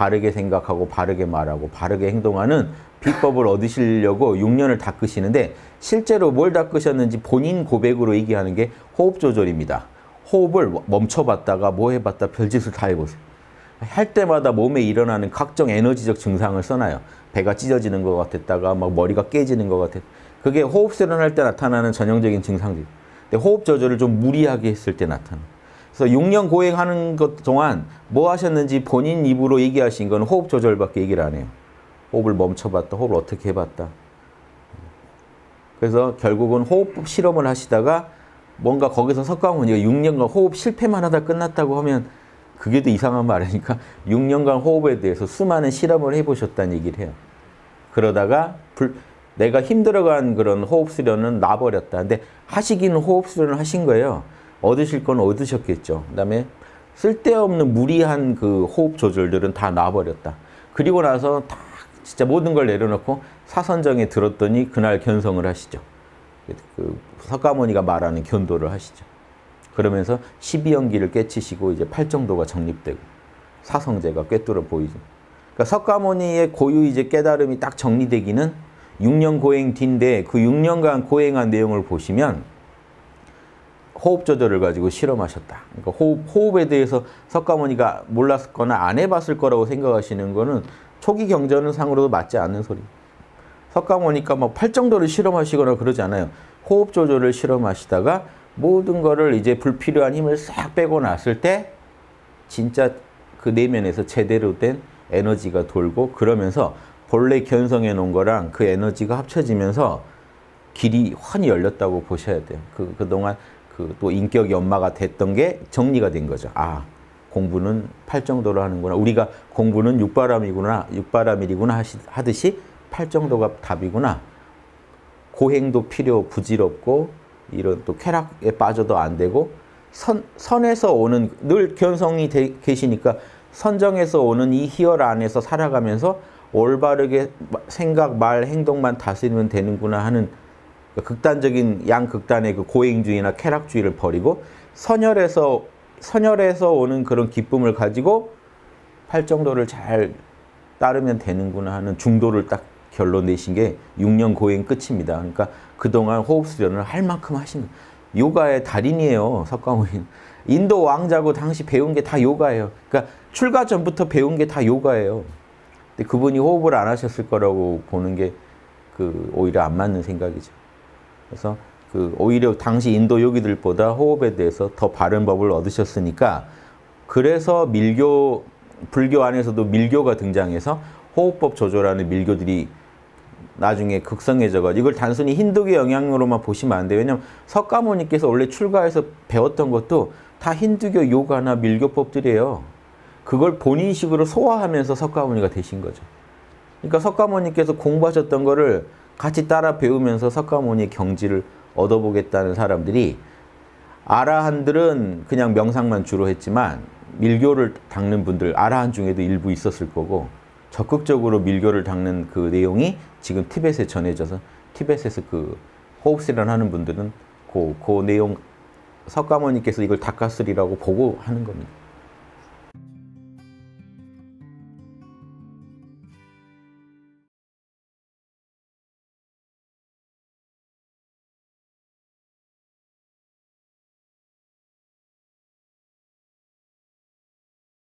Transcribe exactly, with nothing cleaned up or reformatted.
바르게 생각하고 바르게 말하고 바르게 행동하는 비법을 얻으시려고 육 년을 닦으시는데 실제로 뭘 닦으셨는지 본인 고백으로 얘기하는 게 호흡 조절입니다. 호흡을 멈춰봤다가 뭐 해봤다 별짓을 다 해보세요. 할 때마다 몸에 일어나는 각종 에너지적 증상을 써놔요. 배가 찢어지는 것 같았다가 막 머리가 깨지는 것 같았. 그게 호흡 수련할 때 나타나는 전형적인 증상들. 근데 호흡 조절을 좀 무리하게 했을 때 나타나. 그래서 육 년 고행하는 것 동안 뭐 하셨는지 본인 입으로 얘기하신 건 호흡 조절밖에 얘기를 안 해요. 호흡을 멈춰봤다, 호흡을 어떻게 해봤다. 그래서 결국은 호흡 실험을 하시다가 뭔가 거기서 석가모니가 육 년간 호흡 실패만 하다 끝났다고 하면 그게 더 이상한 말이니까 육 년간 호흡에 대해서 수많은 실험을 해보셨다는 얘기를 해요. 그러다가 불, 내가 힘들어간 그런 호흡 수련은 놔버렸다. 근데 하시기는 호흡 수련을 하신 거예요. 얻으실 건 얻으셨겠죠. 그 다음에 쓸데없는 무리한 그 호흡 조절들은 다 놔버렸다. 그리고 나서 다 진짜 모든 걸 내려놓고 사선정에 들었더니 그날 견성을 하시죠. 그 석가모니가 말하는 견도를 하시죠. 그러면서 십이연기를 깨치시고 이제 팔정도가 정립되고 사성제가 꿰뚫어 보이죠. 그러니까 석가모니의 고유 이제 깨달음이 딱 정리되기는 육 년 고행 뒤인데 그 육 년간 고행한 내용을 보시면 호흡 조절을 가지고 실험하셨다. 그러니까 호흡, 호흡에 대해서 석가모니가 몰랐거나 안 해봤을 거라고 생각하시는 거는 초기 경전 상으로도 맞지 않는 소리. 석가모니가 뭐 팔정도를 실험하시거나 그러지 않아요. 호흡 조절을 실험하시다가 모든 거를 이제 불필요한 힘을 싹 빼고 났을 때 진짜 그 내면에서 제대로 된 에너지가 돌고 그러면서 본래 견성해 놓은 거랑 그 에너지가 합쳐지면서 길이 환히 열렸다고 보셔야 돼요. 그, 그동안 그 또 인격 연마가 됐던 게 정리가 된 거죠. 아, 공부는 팔정도로 하는구나. 우리가 공부는 육바람이구나. 육바람일이구나 하듯이 팔정도가 답이구나. 고행도 필요 부질없고 이런 또 쾌락에 빠져도 안 되고 선, 선에서 오는 늘 견성이 되, 계시니까 선정에서 오는 이 희열 안에서 살아가면서 올바르게 생각, 말, 행동만 다스리면 되는구나 하는 극단적인 양극단의 그 고행주의나 쾌락주의를 버리고 선열에서 선열에서 오는 그런 기쁨을 가지고 팔정도를 잘 따르면 되는구나 하는 중도를 딱 결론 내신 게 육 년 고행 끝입니다. 그러니까 그동안 호흡 수련을 할 만큼 하신 거예요. 요가의 달인이에요. 석가모니는. 인도 왕자고 당시 배운 게 다 요가예요. 그러니까 출가 전부터 배운 게 다 요가예요. 근데 그분이 호흡을 안 하셨을 거라고 보는 게 그 오히려 안 맞는 생각이죠. 그래서 그 오히려 당시 인도 요기들보다 호흡에 대해서 더 바른 법을 얻으셨으니까 그래서 밀교, 불교 안에서도 밀교가 등장해서 호흡법 조절하는 밀교들이 나중에 극성해져가지고 이걸 단순히 힌두교 영향으로만 보시면 안 돼요. 왜냐하면 석가모니께서 원래 출가해서 배웠던 것도 다 힌두교 요가나 밀교법들이에요. 그걸 본인식으로 소화하면서 석가모니가 되신 거죠. 그러니까 석가모니께서 공부하셨던 거를 같이 따라 배우면서 석가모니의 경지를 얻어보겠다는 사람들이 아라한들은 그냥 명상만 주로 했지만 밀교를 닦는 분들 아라한 중에도 일부 있었을 거고 적극적으로 밀교를 닦는 그 내용이 지금 티벳에 전해져서 티벳에서 그 호흡 수련하는 분들은 그, 그 내용 석가모니께서 이걸 닦았으리라고 보고 하는 겁니다.